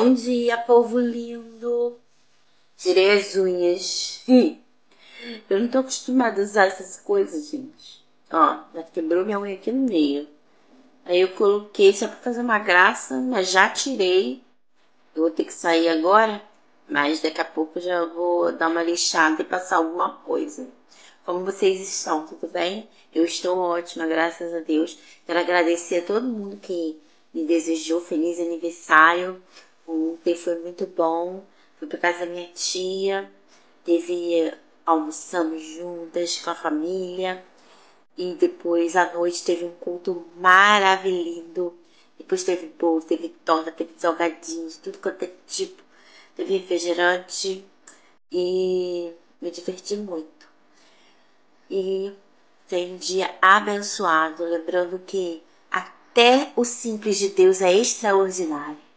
Bom dia, povo lindo. Tirei as unhas. Eu não tô acostumada a usar essas coisas, gente. Ó, já quebrou minha unha aqui no meio. Aí eu coloquei só pra fazer uma graça, mas já tirei. Eu vou ter que sair agora, mas daqui a pouco já vou dar uma lixada e passar alguma coisa. Como vocês estão, tudo bem? Eu estou ótima, graças a Deus. Quero agradecer a todo mundo que me desejou feliz aniversário. Ontem foi muito bom. Fui para casa da minha tia. Almoçamos juntas com a família. E depois à noite teve um culto maravilhoso. Depois teve bolo, teve torta, teve salgadinhos, tudo quanto é tipo. Teve refrigerante e me diverti muito. E foi um dia abençoado, lembrando que até o simples de Deus é extraordinário.